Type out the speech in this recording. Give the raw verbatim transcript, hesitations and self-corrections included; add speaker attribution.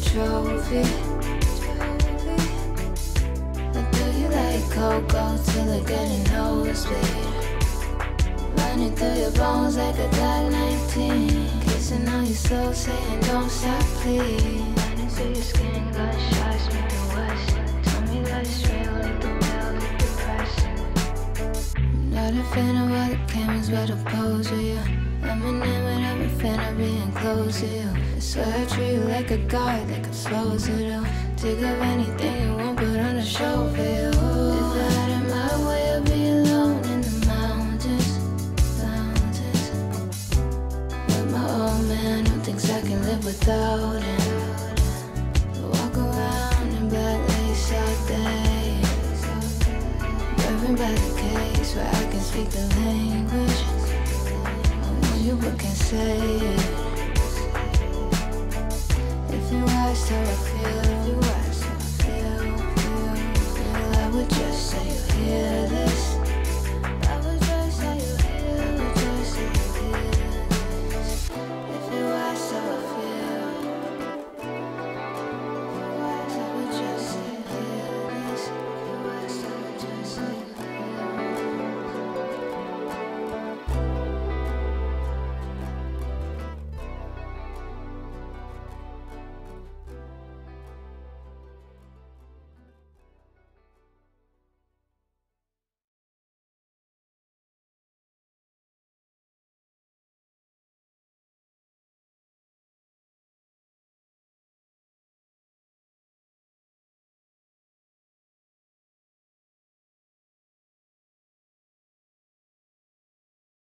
Speaker 1: trophy. Or do you like cocoa till I get a nosebleed? Running through your bones like I got nineteen. Kissing on your soul, saying don't stop, please. Running through your skin, gunshots make the west. Tell me that it's real, like the real, like depressing. Not a fan of all the cameras, but I'll pose with you. I'm enamored of a fan of being close to you. I swear I treat you like a god, like I'm supposed to do. Take up anything you want, put on a show for you. If I had it my way, I'd be alone in the mountains, mountains. With my old man who thinks I can live without him. I walk around in black lace all day, driving by the case where I can speak the language. You but can't say it. If you asked how I feel